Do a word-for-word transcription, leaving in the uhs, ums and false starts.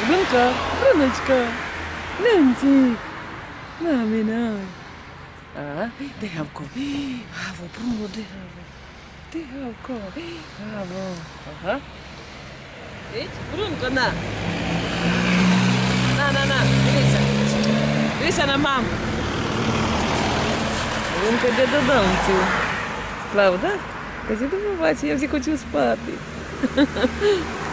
Брунька, Бруночка, Ненчик, мамина. А, де Гавко? Гаво, Бруно, де Гаво? Де Гавко? Гаво, ага. Ить, Брунко, на. На, на, на, дивися. Дивися на маму. Брунко йде додому. Правда? Кажи, до побачення, я вже хочу спати.